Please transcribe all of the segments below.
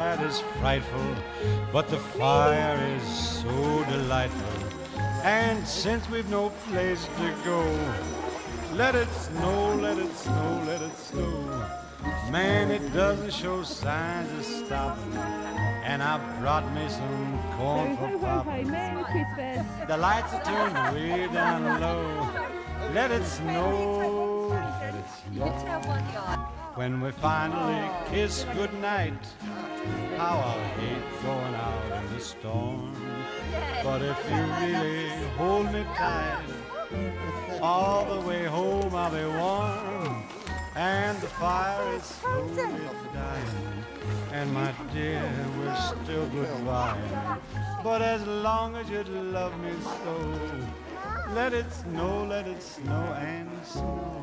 outside is frightful, but the fire is so delightful. And since we've no place to go, let it snow, let it snow, let it snow. Man, it doesn't show signs of stopping. And I brought me some corn for popping. Merry Christmas. The lights are turned way down low. Let it snow, let it snow. When we finally kiss goodnight, how I'll hate going out in the storm. But if you really hold me tight, all the way home I'll be warm. And the fire is slowly dying. And my dear, we're still goodbye. But as long as you love me so, let it snow and snow.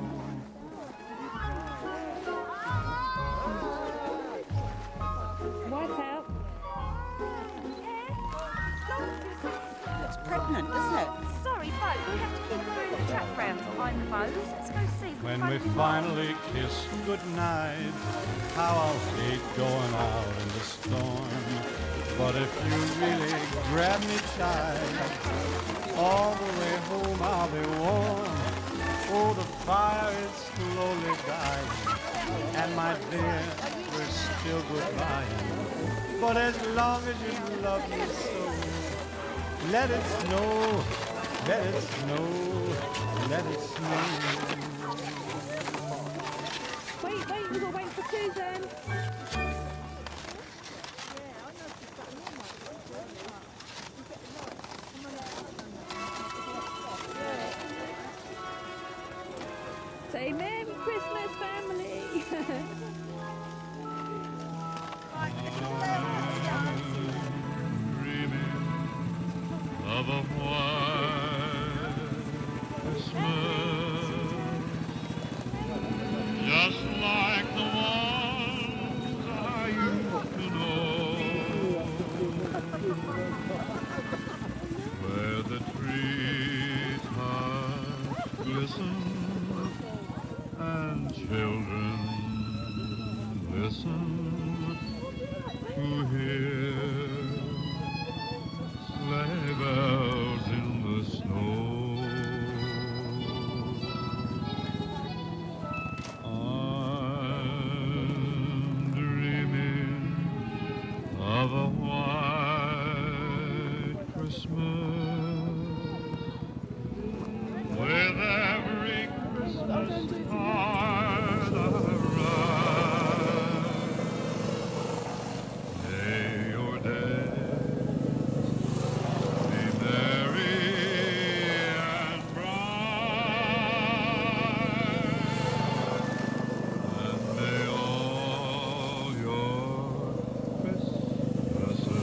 White out. Looks pregnant, doesn't it? Sorry, folks, we have to keep through the track ground behind the bows. Let's go see. When we finally kiss goodnight, how I'll hate going out in the storm. But if you really grab me tight, all the way home I'll be warm. Oh, the fire is slowly dying, and my dear, we're still goodbye. But as long as you love me so, let it snow, let it snow, let it snow. Wait, we will wait for Susan. Say Merry Christmas, family. Of a white Christmas, just like the ones I used to know, where the treetops glisten and children listen to hear sleigh bells in the snow. I'm dreaming of a white Christmas, with every Christmas card I write. May your days be merry and bright, and may all your Christmases be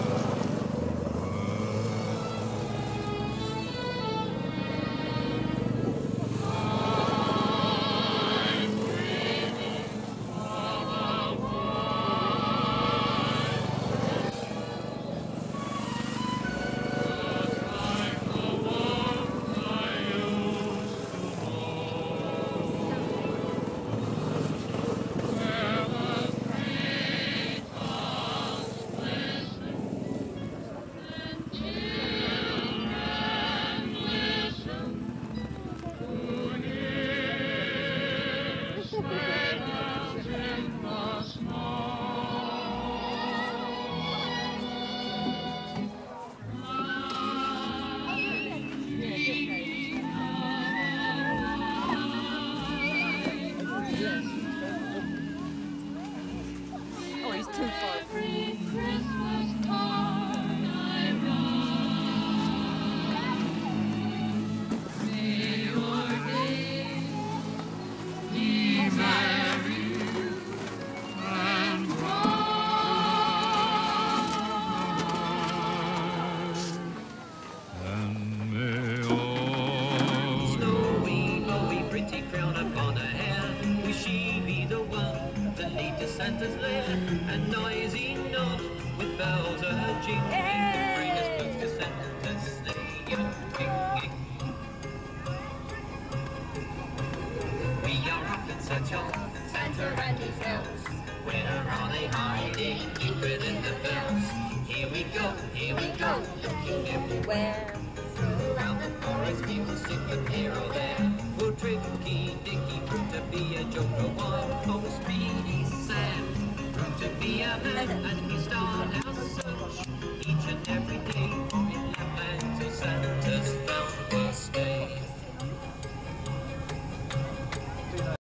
Oh, he's too far. Santa's lair, and noisy knock with bells a-jingling, bring us books to Santa's sleigh. We are up in search of Santa and his elves. Where are they hiding? ringing the bells. Here we go, looking everywhere. Throughout the forest we will sing and here or there. For Tricky Dicky proved to be a joker one. Oh, Speedy Sam proved to be a man, and he started